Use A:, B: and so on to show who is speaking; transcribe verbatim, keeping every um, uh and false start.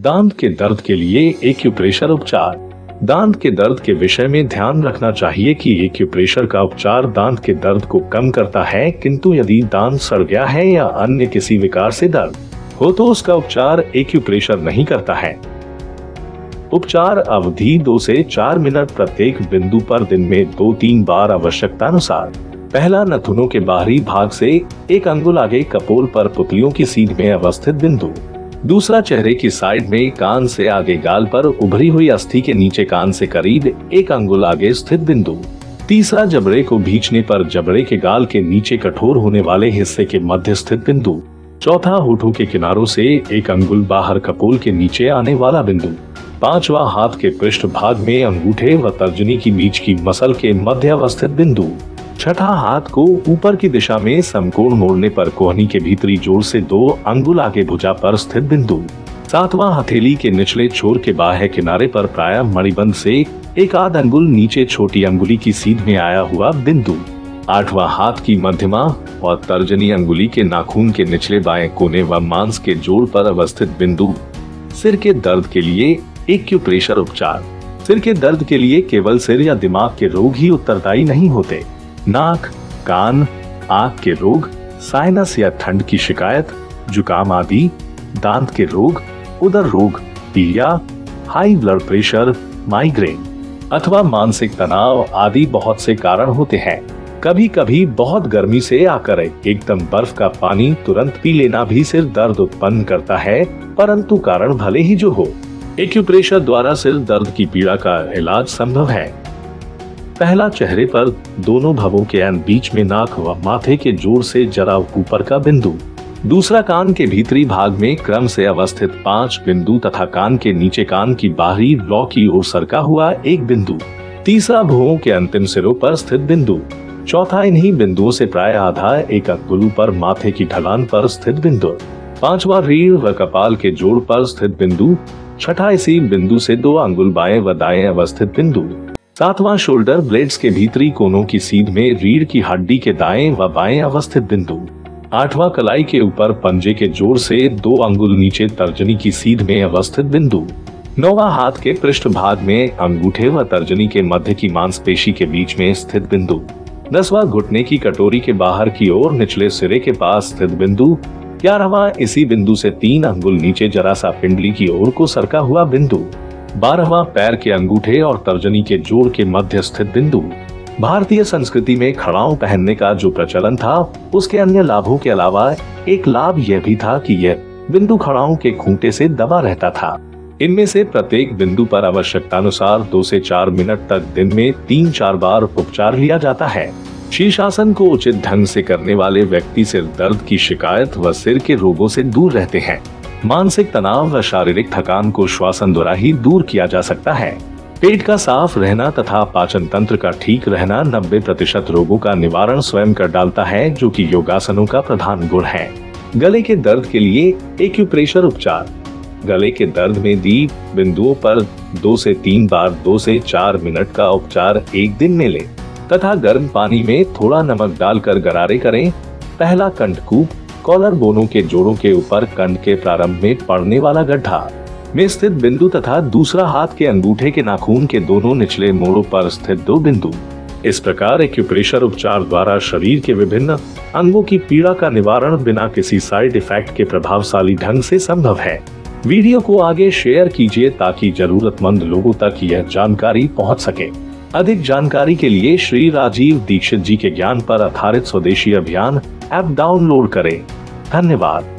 A: दांत के दर्द के लिए एक्यूप्रेशर उपचार। दांत के दर्द के विषय में ध्यान रखना चाहिए कि एक्यूप्रेशर का उपचार दांत के दर्द को कम करता है, किंतु यदि दांत सड़ गया है या अन्य किसी विकार से दर्द हो तो उसका उपचार एक्यूप्रेशर नहीं करता है। उपचार अवधि दो से चार मिनट प्रत्येक बिंदु पर दिन में दो तीन बार आवश्यकता अनुसार। पहला, नथुनों के बाहरी भाग से एक अंगुल आगे कपोल पर पुतलियों की सीध में अवस्थित बिंदु। दूसरा, चेहरे की साइड में कान से आगे गाल पर उभरी हुई अस्थि के नीचे कान से करीब एक अंगुल आगे स्थित बिंदु। तीसरा, जबड़े को भींचने पर जबड़े के गाल के नीचे कठोर होने वाले हिस्से के मध्य स्थित बिंदु। चौथा, होठों के किनारों से एक अंगुल बाहर कपोल के नीचे आने वाला बिंदु। पांचवा, हाथ के पृष्ठ भाग में अंगूठे व तर्जनी की बीच की मसल के मध्य अवस्थित बिंदु। छठा, हाथ को ऊपर की दिशा में समकोण मोड़ने पर कोहनी के भीतरी जोड़ से दो अंगुल आगे भुजा पर स्थित बिंदु। सातवां, हथेली के निचले छोर के बाह्य किनारे पर प्रायः मणिबंध से एक आध अंगुल नीचे छोटी अंगुली की सीध में आया हुआ बिंदु। आठवां, हाथ की मध्यमा और तर्जनी अंगुली के नाखून के निचले बाएं कोने व मांस के जोड़ पर अवस्थित बिंदु। सिर के दर्द के लिए एक्यूप्रेशर उपचार। सिर के दर्द के लिए केवल सिर या दिमाग के रोग ही उत्तरदायी नहीं होते। नाक, कान, आंख के रोग, साइनस या ठंड की शिकायत, जुकाम आदि, दांत के रोग, उदर रोग, पीलिया, हाई ब्लड प्रेशर, माइग्रेन अथवा मानसिक तनाव आदि बहुत से कारण होते हैं। कभी कभी बहुत गर्मी से आकर एकदम बर्फ का पानी तुरंत पी लेना भी सिर दर्द उत्पन्न करता है, परंतु कारण भले ही जो हो, एक्यूप्रेशर द्वारा सिर दर्द की पीड़ा का इलाज संभव है। पहला, चेहरे पर दोनों भवों के बीच में नाक व माथे के जोड़ से जरा ऊपर का बिंदु। दूसरा, कान के भीतरी भाग में क्रम से अवस्थित पांच बिंदु तथा कान के नीचे कान की बाहरी लौ की ओर सरका हुआ एक बिंदु। तीसरा, भुवों के अंतिम सिरों पर स्थित बिंदु। चौथा, इन्हीं बिंदुओं से प्राय आधा एक अंगुल पर माथे की ढलान पर स्थित बिंदु। पांचवा, रीढ़ व कपाल के जोड़ पर स्थित बिंदु। छठा, इसी बिंदु से दो अंगुल बाएं व दाएं अवस्थित बिंदु। सातवां, शोल्डर ब्लेड्स के भीतरी कोनों की सीध में रीढ़ की हड्डी के दाएं व बाएं अवस्थित बिंदु। आठवां, कलाई के ऊपर पंजे के जोड़ से दो अंगुल नीचे तर्जनी की सीध में अवस्थित बिंदु। नौवां, हाथ के पृष्ठ भाग में अंगूठे व तर्जनी के मध्य की मांसपेशी के बीच में स्थित बिंदु। दसवां, घुटने की कटोरी के बाहर की ओर निचले सिरे के पास स्थित बिंदु। ग्यारहवां, इसी बिंदु से तीन अंगुल नीचे जरा सा पिंडली की ओर को सरका हुआ बिंदु। बारहवां, पैर के अंगूठे और तर्जनी के जोड़ के मध्य स्थित बिंदु। भारतीय संस्कृति में खड़ाऊ पहनने का जो प्रचलन था, उसके अन्य लाभों के अलावा एक लाभ यह भी था कि यह बिंदु खड़ाऊ के खूंटे से दबा रहता था। इनमें से प्रत्येक बिंदु पर आवश्यकतानुसार दो से चार मिनट तक दिन में तीन चार बार उपचार लिया जाता है। शीर्षासन को उचित ढंग से करने वाले व्यक्ति सिर दर्द की शिकायत व सिर के रोगों से दूर रहते हैं। मानसिक तनाव व शारीरिक थकान को श्वासन द्वारा ही दूर किया जा सकता है। पेट का साफ रहना तथा पाचन तंत्र का ठीक रहना नब्बे प्रतिशत रोगों का निवारण स्वयं कर डालता है, जो कि योगासनों का प्रधान गुण है। गले के दर्द के लिए एक्यूप्रेशर उपचार। गले के दर्द में दी बिंदुओं पर दो से तीन बार दो से चार मिनट का उपचार एक दिन में लें तथा गर्म पानी में थोड़ा नमक डालकर गरारे करें। पहला, कंठकूप, कॉलर बोनों के जोड़ों के ऊपर कंठ के प्रारंभ में पड़ने वाला गड्ढा में स्थित बिंदु तथा दूसरा, हाथ के अंगूठे के नाखून के दोनों निचले मोड़ों पर स्थित दो बिंदु। इस प्रकार एक्यूप्रेशर उपचार द्वारा शरीर के विभिन्न अंगों की पीड़ा का निवारण बिना किसी साइड इफेक्ट के प्रभावशाली ढंग से संभव है। वीडियो को आगे शेयर कीजिए ताकि जरूरतमंद लोगों तक यह जानकारी पहुंच सके। अधिक जानकारी के लिए श्री राजीव दीक्षित जी के ज्ञान पर आधारित स्वदेशी अभियान ऐप डाउनलोड करें। धन्यवाद।